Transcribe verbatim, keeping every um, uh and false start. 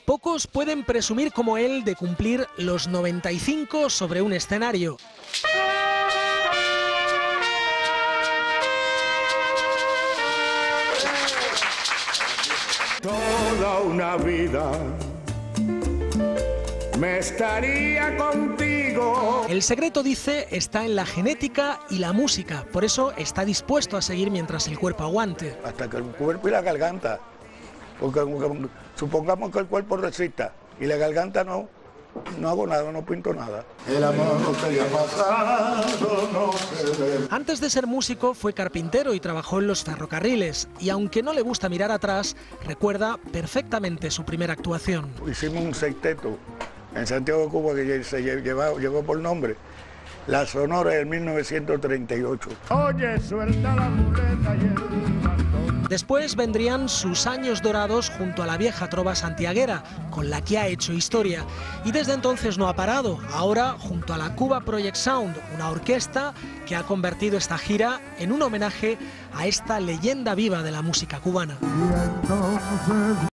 Pocos pueden presumir como él de cumplir los noventa y cinco sobre un escenario. Toda una vida me estaría contigo. El secreto, dice, está en la genética y la música. Por eso está dispuesto a seguir mientras el cuerpo aguante. Hasta que el cuerpo y la garganta. Porque supongamos que el cuerpo resista y la garganta no, no hago nada, no pinto nada. El amor no se ha pasado, no se ve. Antes de ser músico fue carpintero y trabajó en los ferrocarriles. Y aunque no le gusta mirar atrás, recuerda perfectamente su primera actuación. Hicimos un sexteto en Santiago de Cuba que se llevó, llevó por nombre La Sonora del mil novecientos treinta y ocho. Oye, suelta la muleta y el bastón. Después vendrían sus años dorados junto a la vieja trova santiaguera, con la que ha hecho historia. Y desde entonces no ha parado, ahora junto a la Cuba Project Sound, una orquesta que ha convertido esta gira en un homenaje a esta leyenda viva de la música cubana.